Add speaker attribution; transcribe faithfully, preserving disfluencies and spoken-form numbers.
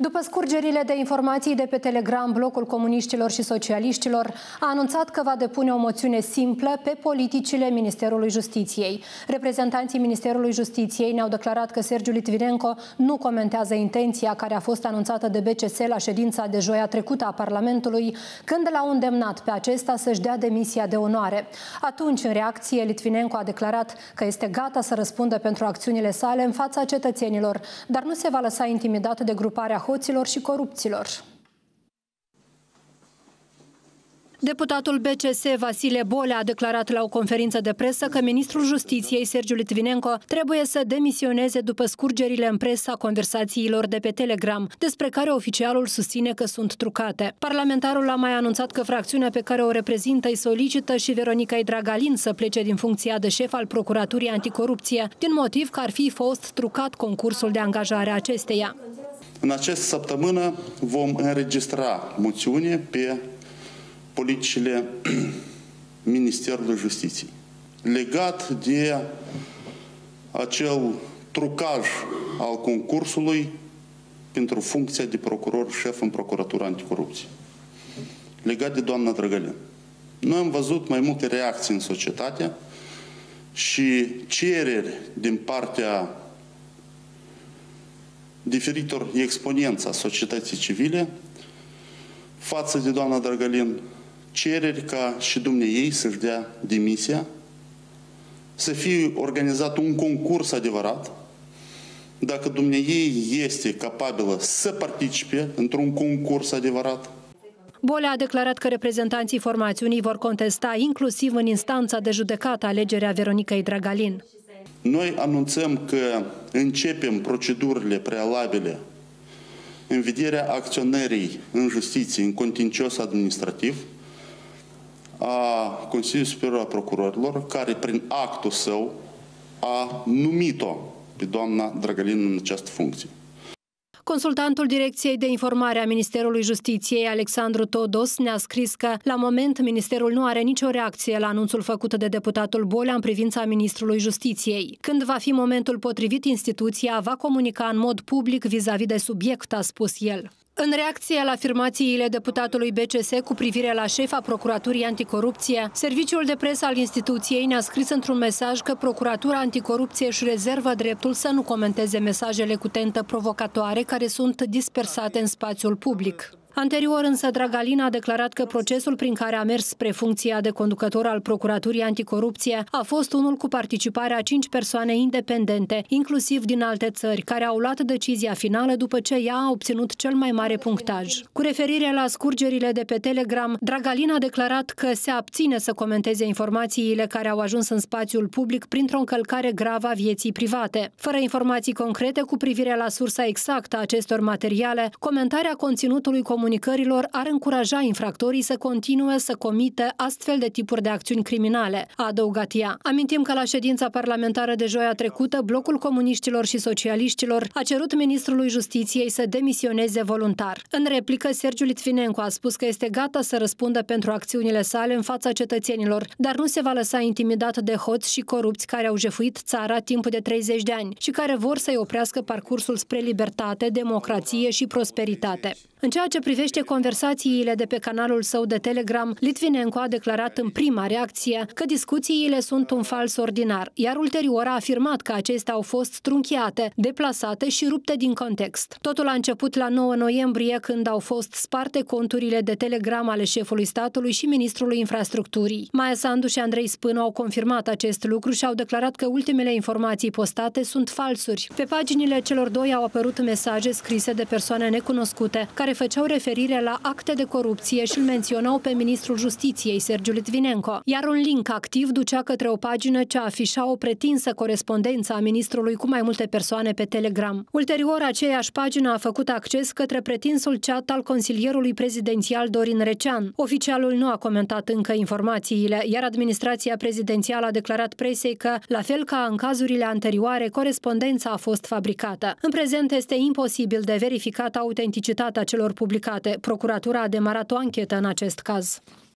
Speaker 1: După scurgerile de informații de pe Telegram, Blocul Comuniștilor și Socialiștilor a anunțat că va depune o moțiune simplă pe politicile Ministerului Justiției. Reprezentanții Ministerului Justiției ne-au declarat că Sergiu Litvinenko nu comentează intenția care a fost anunțată de B C S la ședința de joia trecută a Parlamentului, când l-au îndemnat pe acesta să-și dea demisia de onoare. Atunci, în reacție, Litvinenko a declarat că este gata să răspundă pentru acțiunile sale în fața cetățenilor, dar nu se va lăsa intimidat de gruparea hoților și corupților. Deputatul B C S Vasile Bolea a declarat la o conferință de presă că ministrul Justiției Sergiu Litvinenko trebuie să demisioneze după scurgerile în presă a conversațiilor de pe Telegram, despre care oficialul susține că sunt trucate. Parlamentarul a mai anunțat că fracțiunea pe care o reprezintă îi solicită și Veronica Dragalin să plece din funcția de șef al Procuraturii Anticorupție, din motiv că ar fi fost trucat concursul de angajare a acesteia.
Speaker 2: În această săptămână vom înregistra moțiune pe politicile Ministerului Justiției, legat de acel trucaj al concursului pentru funcția de procuror șef în Procuratura Anticorupție, legat de doamna Dragalin. Noi am văzut mai multe reacții în societate și cereri din partea diferitor exponenți a societății civile față de doamna Dragalin, cereri ca și dumneiei să-și dea demisia, să fie organizat un concurs adevărat, dacă dumneiei este capabilă să participe într-un concurs adevărat.
Speaker 1: Bolea a declarat că reprezentanții formațiunii vor contesta inclusiv în instanța de judecată alegerea Veronicăi Dragalin.
Speaker 2: Noi anunțăm că începem procedurile prealabile în vederea acționării în justiție în contencios administrativ a Consiliului Superior al Procurorilor, care prin actul său a numit-o pe doamna Dragalin în această funcție.
Speaker 1: Consultantul Direcției de Informare a Ministerului Justiției, Alexandru Todos, ne-a scris că, la moment, Ministerul nu are nicio reacție la anunțul făcut de deputatul Bolea în privința Ministrului Justiției. Când va fi momentul potrivit, instituția va comunica în mod public vis-a-vis de subiect, a spus el. În reacție la afirmațiile deputatului B C S cu privire la șefa Procuraturii Anticorupție, serviciul de presă al instituției ne-a scris într-un mesaj că Procuratura Anticorupție își rezervă dreptul să nu comenteze mesajele cu tentă provocatoare care sunt dispersate în spațiul public. Anterior însă, Dragalin a declarat că procesul prin care a mers spre funcția de conducător al Procuraturii Anticorupție a fost unul cu participarea a cinci persoane independente, inclusiv din alte țări, care au luat decizia finală după ce ea a obținut cel mai mare punctaj. Cu referire la scurgerile de pe Telegram, Dragalin a declarat că se abține să comenteze informațiile care au ajuns în spațiul public printr-o încălcare gravă a vieții private. Fără informații concrete cu privire la sursa exactă a acestor materiale, comentarea conținutului comunicărilor ar încuraja infractorii să continue să comită astfel de tipuri de acțiuni criminale, a adăugat ea. Amintim că la ședința parlamentară de joia trecută, Blocul Comuniștilor și Socialiștilor a cerut ministrului Justiției să demisioneze voluntar. În replică, Sergiu Litvinenko a spus că este gata să răspundă pentru acțiunile sale în fața cetățenilor, dar nu se va lăsa intimidat de hoți și corupți care au jefuit țara timp de treizeci de ani și care vor să-i oprească parcursul spre libertate, democrație și prosperitate. În ceea ce privește conversațiile de pe canalul său de Telegram, Litvinenko a declarat în prima reacție că discuțiile sunt un fals ordinar, iar ulterior a afirmat că acestea au fost trunchiate, deplasate și rupte din context. Totul a început la nouă noiembrie, când au fost sparte conturile de Telegram ale șefului statului și ministrului infrastructurii. Maia Sandu și Andrei Spânu au confirmat acest lucru și au declarat că ultimele informații postate sunt falsuri. Pe paginile celor doi au apărut mesaje scrise de persoane necunoscute, care făceau referire la acte de corupție și îl menționau pe ministrul Justiției, Sergiu Litvinenko, iar un link activ ducea către o pagină ce afișa o pretinsă corespondență a ministrului cu mai multe persoane pe Telegram. Ulterior, aceeași pagină a făcut acces către pretinsul chat al consilierului prezidențial Dorin Recean. Oficialul nu a comentat încă informațiile, iar administrația prezidențială a declarat presei că, la fel ca în cazurile anterioare, corespondența a fost fabricată. În prezent este imposibil de verificat autenticitatea celor publicate. Procuratura a demarat o anchetă în acest caz.